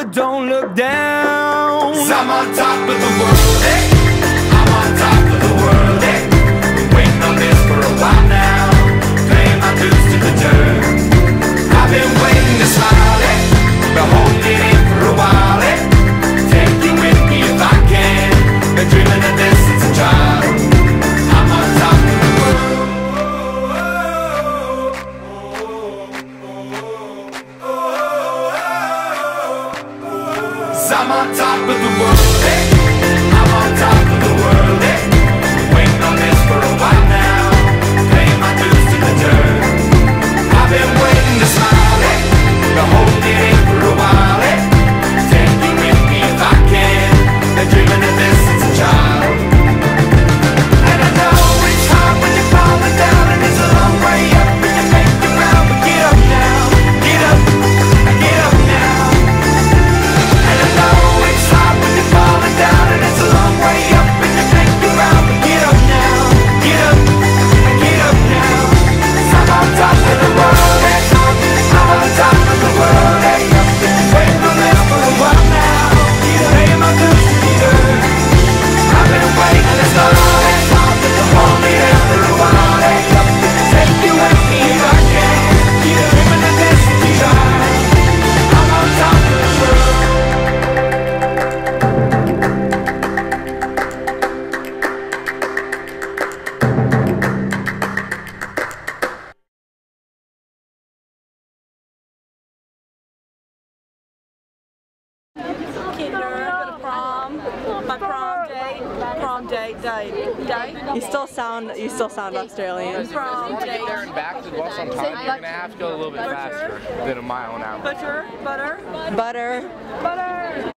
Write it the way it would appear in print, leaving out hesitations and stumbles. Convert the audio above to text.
don't look down. 'Cause I'm on top of the world, hey. I'm on top of the world, hey. Been waiting on this for a while now, paying my dues to the dirt. I've been waiting to smile, hey. Been holding it in for a while, hey. Take you with me if I can. Been dreaming of this since a child. I'm on top of the world. 'Cause I'm on top of the world, hey. I'm on top of the world, hey. Waiting on this for a while now, paying my dues to the dirt. I've been waiting to smile, hey. Been holding it in for a while, hey. Take you with me if I can. Been dreaming of this since a child. And I know it's hard when you're falling down, and it's a long way up, and you make it round, but get up now, get up now. And I know it's hard when you're falling down, and it's a long way up, and you make it round, but get up now, get up now. 'Cause I'm on top of the world, hey. I'm on top of the world, hey. Waiting on this for a while now, paying my dues to the earth. I've been waiting this long, hey. Hold me there for a while, hey. Take you with me if I can. Dreaming of this since a child. I'm on top of the world. Kinder, go to prom. My prom date. You still sound Australian. Prom To get date. there and back to Los on time, you're gonna have to go a little bit faster than a mile an hour. Butter. Butter.